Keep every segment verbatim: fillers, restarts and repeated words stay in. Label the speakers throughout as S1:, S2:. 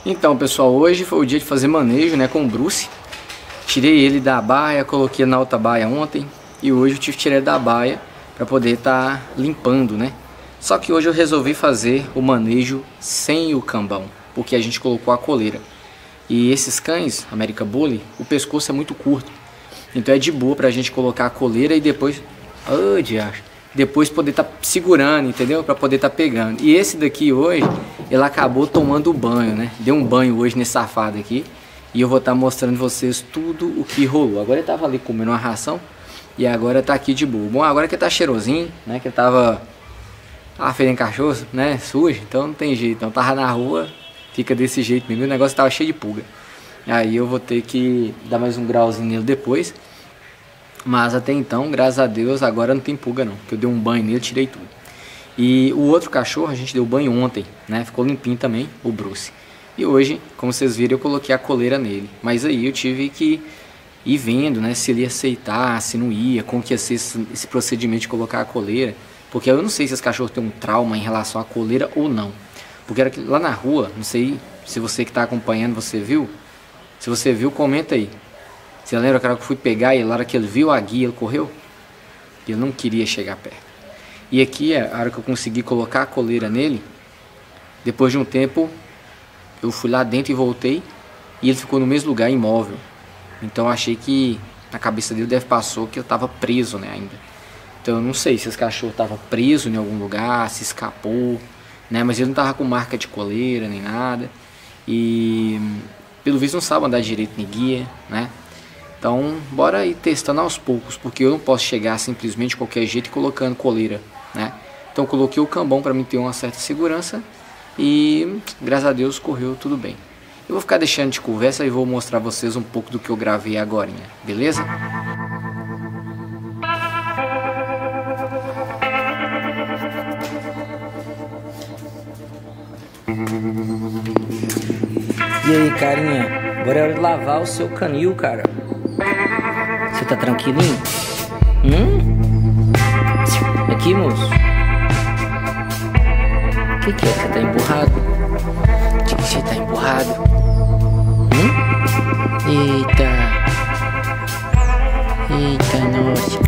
S1: Então, pessoal, hoje foi o dia de fazer manejo, né, com o Bruce. Tirei ele da baia, coloquei na outra baia ontem e hoje eu tive que tirar ele da baia para poder estar tá limpando, né? Só que hoje eu resolvi fazer o manejo sem o cambão, porque a gente colocou a coleira. E esses cães, American Bully, o pescoço é muito curto. Então é de boa pra gente colocar a coleira e depois, oh, diacho, depois poder estar tá segurando, entendeu? Pra poder estar tá pegando. E esse daqui hoje, ele acabou tomando banho, né? Deu um banho hoje nesse safado aqui. E eu vou estar tá mostrando vocês tudo o que rolou. Agora ele tava ali comendo uma ração e agora tá aqui de boa. Bom, agora que ele tá cheirosinho, né? Que ele tava ah, fedendo cachorro, né? Sujo, então não tem jeito. Então tava na rua, fica desse jeito mesmo. O negócio tava cheio de pulga. Aí eu vou ter que dar mais um grauzinho nele depois. Mas até então, graças a Deus, agora não tem pulga não. Porque eu dei um banho nele, tirei tudo. E o outro cachorro a gente deu banho ontem, né? Ficou limpinho também, o Bruce. E hoje, como vocês viram, eu coloquei a coleira nele. Mas aí eu tive que ir vendo, né? Se ele ia aceitar, se não ia, como que ia ser esse, esse procedimento de colocar a coleira. Porque eu não sei se esse cachorro tem um trauma em relação à coleira ou não. Porque era que lá na rua, não sei se você que está acompanhando, você viu? Se você viu, comenta aí. Você lembra que eu fui pegar ele, na hora que ele viu a guia, ele correu? E eu não queria chegar perto. E aqui, a hora que eu consegui colocar a coleira nele, depois de um tempo, eu fui lá dentro e voltei, e ele ficou no mesmo lugar, imóvel. Então eu achei que na cabeça dele deve passou que ele estava preso, né, ainda. Então eu não sei se esse cachorro estava preso em algum lugar, se escapou, né, mas ele não estava com marca de coleira nem nada. E pelo visto não sabe andar direito nem guia, né. Então bora ir testando aos poucos, porque eu não posso chegar simplesmente de qualquer jeito e colocando coleira, né. Então eu coloquei o cambão para mim ter uma certa segurança. E graças a Deus correu tudo bem. Eu vou ficar deixando de conversa e vou mostrar a vocês um pouco do que eu gravei agora, beleza?
S2: E aí, carinha? Agora é hora de lavar o seu canil, cara. Você tá tranquilinho? Hum? Aqui, moço. O que, que é? Você tá empurrado? O que, que você tá empurrado? Hum? Eita! Eita, nossa!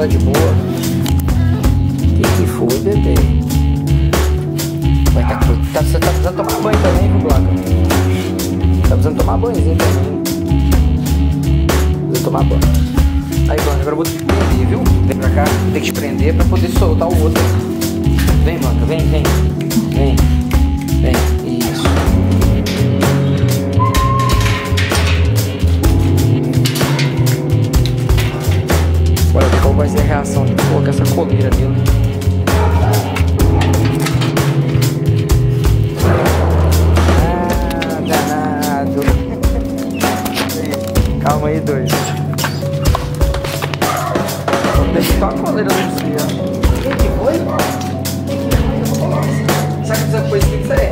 S2: tá de boa. Que que foi, bebê? Vai, tá, tá, você tá precisando tomar banho também, viu, Blanca? Tá precisando tomar banhozinho também. Precisa tomar banho. Aí, Blanca, agora eu vou te prender, viu? Vem pra cá, tem que te prender pra poder soltar o outro. Vem, Blanca, vem, vem. Vem, vem, isso. Bora ver qual vai ser a reação de colocar essa coleira dele. Ah, danado. Calma aí, dois. Deixa só a coleira no fio. O que que foi? Sabe que essa coisa que isso é?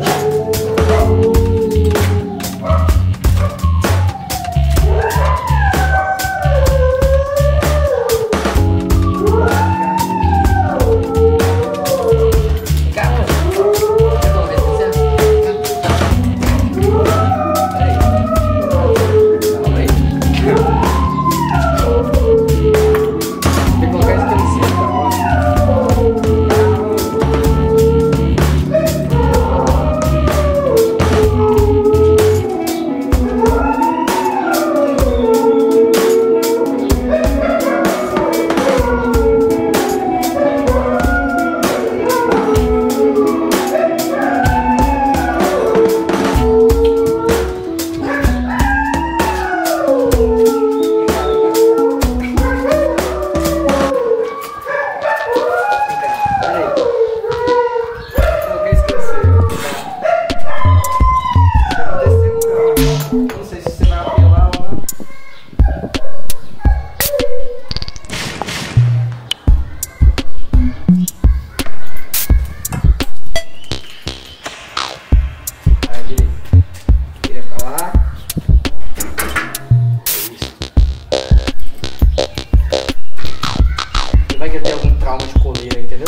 S2: Vai que ter algum trauma de coleira, entendeu?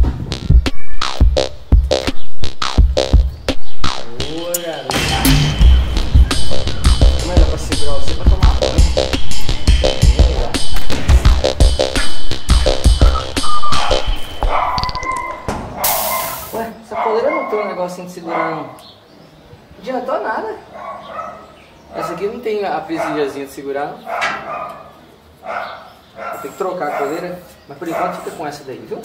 S2: Boa, garoto. Como é que dá pra segurar você pra tomar banho? Ué, essa coleira não tem um negocinho de segurar, não. Não adiantou nada. Essa aqui não tem a presilhazinha de segurar, não. Vou ter que trocar a coleira, mas por enquanto fica com essa daí, viu?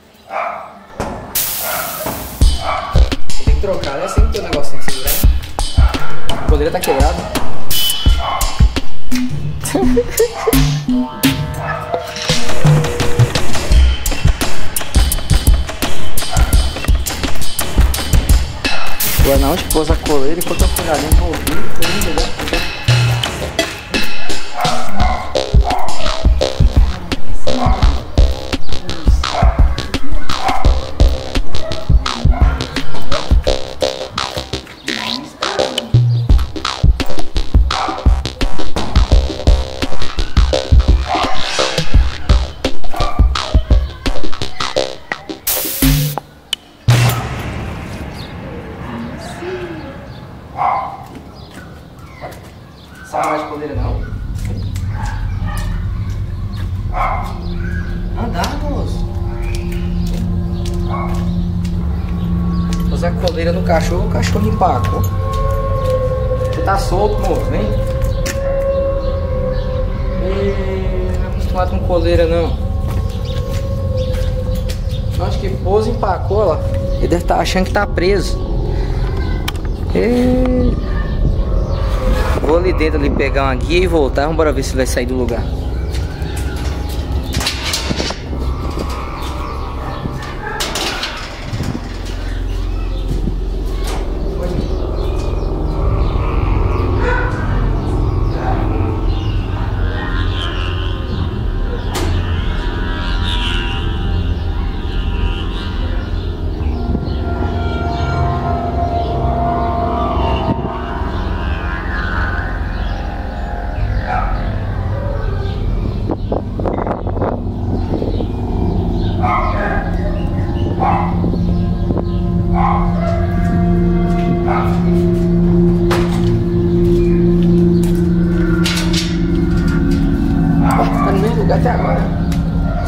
S2: Vou ter que trocar, essa aí não tem um negocinho de segurar. A coleira tá quebrada. Agora na onde pôs a coleira e ficou a folhadinha envolvida, entendeu? Sabe mais de coleira não? Andar, moço. Fazer a coleira no cachorro, o cachorro empacou. Você tá solto, moço, vem. E... não é acostumado com coleira não. Acho que pôs, empacou, ó. Ele deve estar achando que tá preso. E... vou ali dentro ali pegar uma guia e voltar. Vamos ver se vai sair do lugar. Até agora.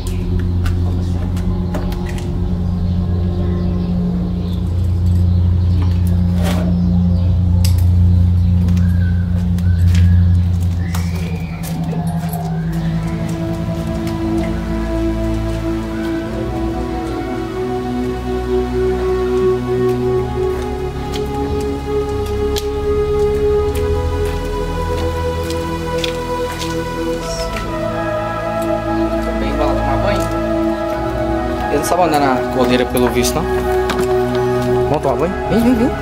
S2: Ele não sabe andar na cordeira pelo visto, não. Vamos tomar banho? Vem, vem, vem.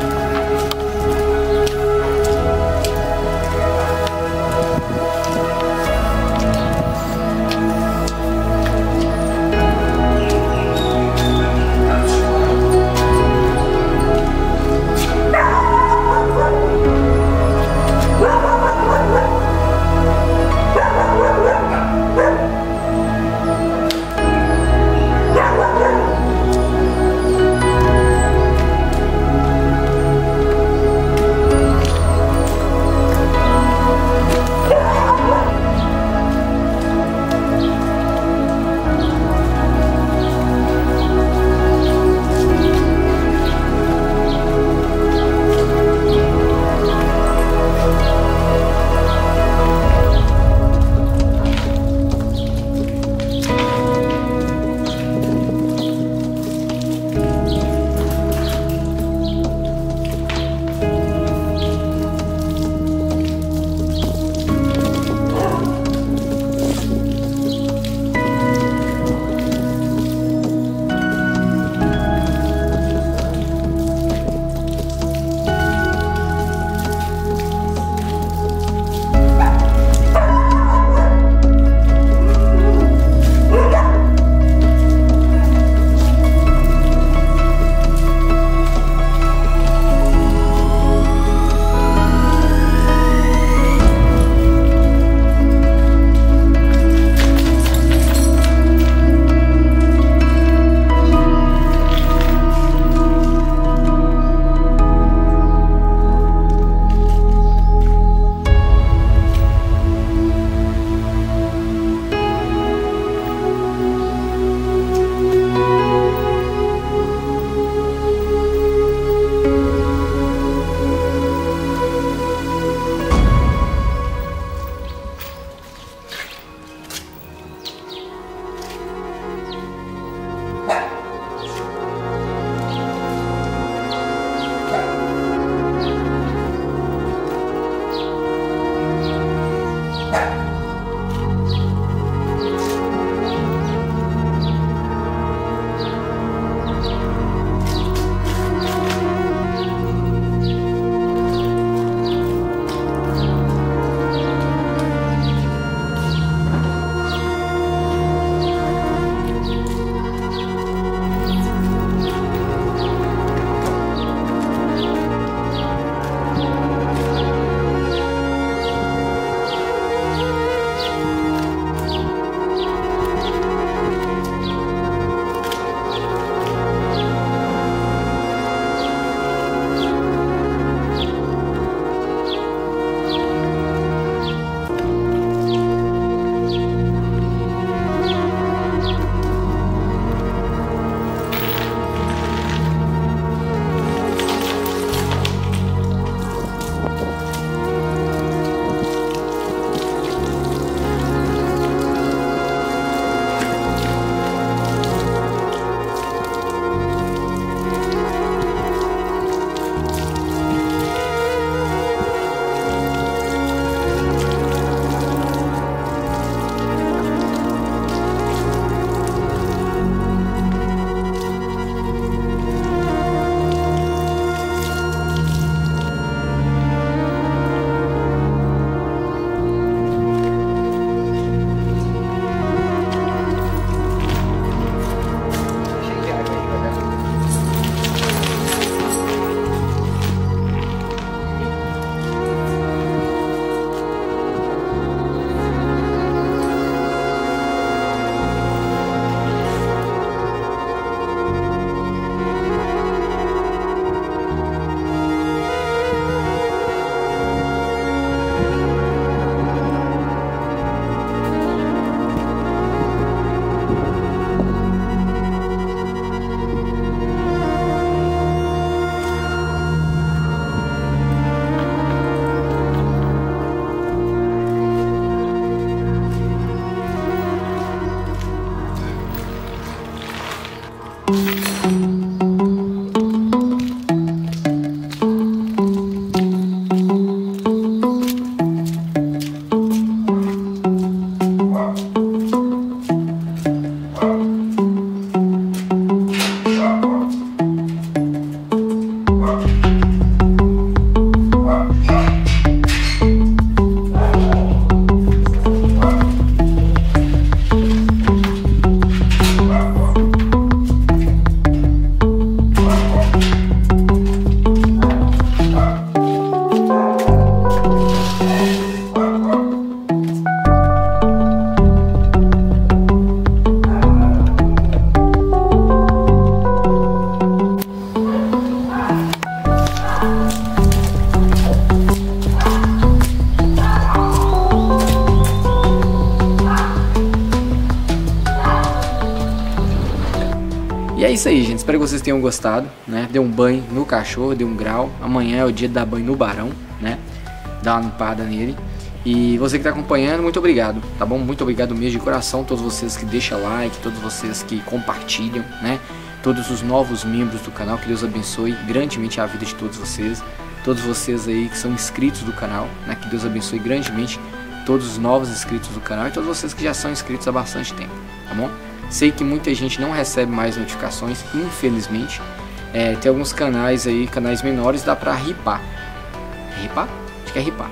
S1: E é isso aí, gente. Espero que vocês tenham gostado, né? Deu um banho no cachorro, deu um grau. Amanhã é o dia de dar banho no Barão, né? Dar uma limpada nele. E você que está acompanhando, muito obrigado, tá bom? Muito obrigado mesmo de coração, todos vocês que deixam like, todos vocês que compartilham, né? Todos os novos membros do canal, que Deus abençoe grandemente a vida de todos vocês. Todos vocês aí que são inscritos do canal, né? Que Deus abençoe grandemente todos os novos inscritos do canal e todos vocês que já são inscritos há bastante tempo, tá bom? Sei que muita gente não recebe mais notificações, infelizmente. É, tem alguns canais aí, canais menores, dá pra ripar. Ripar? Acho que é ripar.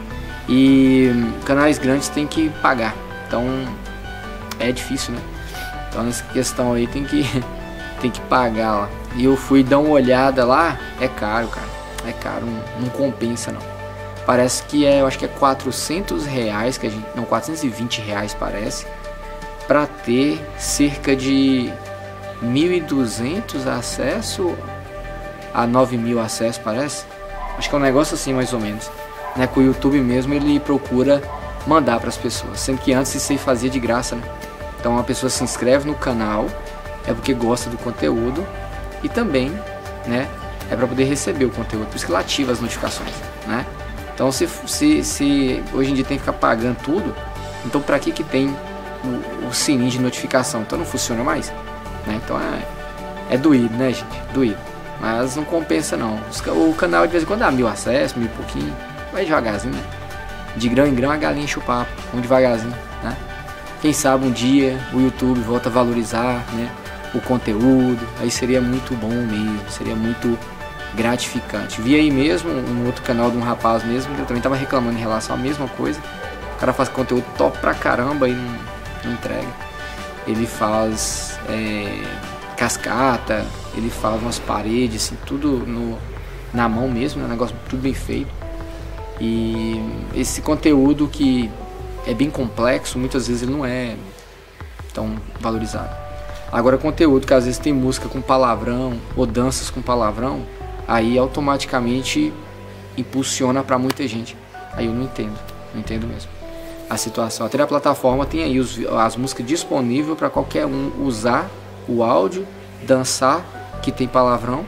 S1: E canais grandes tem que pagar. Então é difícil, né? Então nessa questão aí tem que, tem que pagar lá. E eu fui dar uma olhada lá, é caro, cara. É caro, não, não compensa não. Parece que é, eu acho que é quatrocentos reais, que a gente, não, quatrocentos e vinte reais parece, para ter cerca de mil e duzentos acessos a nove mil acessos, parece. Acho que é um negócio assim mais ou menos, né? Que o YouTube mesmo ele procura mandar para as pessoas, sendo que antes isso aí fazia de graça, né? Então a pessoa se inscreve no canal é porque gosta do conteúdo e também, né, é para poder receber o conteúdo, por isso que ela ativa as notificações, né? Então se, se, se hoje em dia tem que ficar pagando tudo, então para que que tem o, o sininho de notificação? Então não funciona mais, né? Então é, é doído, né, gente? Doído. Mas não compensa não. O canal de vez em quando dá mil acessos, mil e pouquinho, vai devagarzinho, né? De grão em grão a galinha enche o papo, vamos devagarzinho, né? Quem sabe um dia o YouTube volta a valorizar, né, o conteúdo, aí seria muito bom mesmo, seria muito gratificante. Vi aí mesmo um outro canal de um rapaz mesmo, que eu também tava reclamando em relação à mesma coisa. O cara faz conteúdo top pra caramba e não, não entrega. Ele faz é, cascata, ele faz umas paredes, assim, tudo no, na mão mesmo, né, um negócio tudo bem feito. E esse conteúdo que é bem complexo, muitas vezes ele não é tão valorizado. Agora conteúdo que às vezes tem música com palavrão ou danças com palavrão, aí automaticamente impulsiona para muita gente. Aí eu não entendo, não entendo mesmo a situação. Até na plataforma tem aí os, as músicas disponíveis para qualquer um usar o áudio, dançar, que tem palavrão,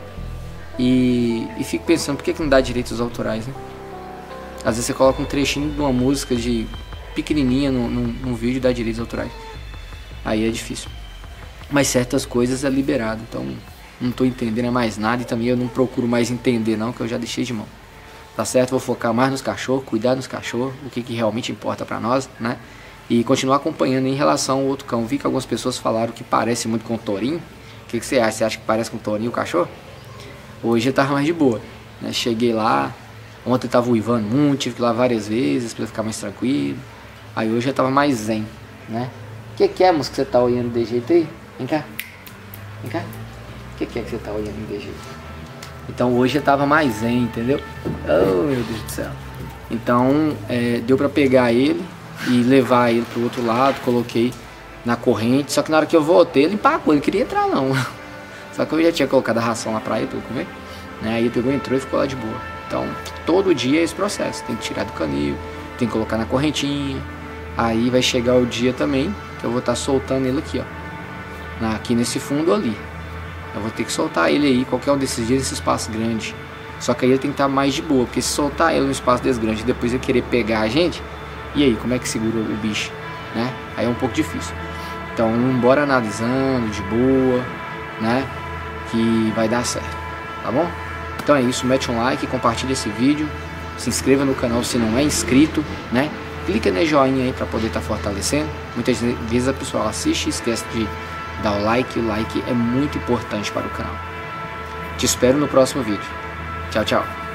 S1: e, e fico pensando por que, que não dá direitos autorais, né? Às vezes você coloca um trechinho de uma música de pequenininha num, num, num vídeo e dá direitos autorais. Aí é difícil. Mas certas coisas é liberado, então não tô entendendo mais nada e também eu não procuro mais entender não, que eu já deixei de mão. Tá certo? Vou focar mais nos cachorros, cuidar dos cachorros, o que, que realmente importa pra nós, né? E continuar acompanhando em relação ao outro cão. Vi que algumas pessoas falaram que parece muito com o Torinho. O que, que você acha? Você acha que parece com o Torinho o cachorro? Hoje eu tava mais de boa, né? Cheguei lá, ontem eu tava uivando muito, tive que ir lá várias vezes pra ficar mais tranquilo. Aí hoje eu tava mais zen, né? O que, que é, moço, que você tá olhando de jeito aí? Vem cá, vem cá. O que, que é que você tá olhando de jeito? Então hoje eu tava mais zen, entendeu? Oh, meu Deus do céu. Então é, deu pra pegar ele e levar ele pro outro lado, coloquei na corrente. Só que na hora que eu voltei, ele empacou, ele queria entrar não. Só que eu já tinha colocado a ração lá pra ele, pra ele comer, né? Aí ele pegou, entrou e ficou lá de boa. Então todo dia é esse processo, tem que tirar do canil, tem que colocar na correntinha. Aí vai chegar o dia também que eu vou estar soltando ele aqui, ó, na, aqui nesse fundo ali. Eu vou ter que soltar ele aí, qualquer um desses dias, nesse espaço grande. Só que aí ele tem que estar mais de boa, porque se soltar ele no espaço desse grande e depois ele querer pegar a gente, e aí, como é que segura o bicho, né? Aí é um pouco difícil. Então, bora analisando, de boa, né? que vai dar certo, tá bom? Então é isso, mete um like, compartilha esse vídeo, se inscreva no canal se não é inscrito, né? Clica no joinha aí para poder estar tá fortalecendo. Muitas vezes a pessoa assiste e esquece de dar o like, o like é muito importante para o canal. Te espero no próximo vídeo. Tchau, tchau.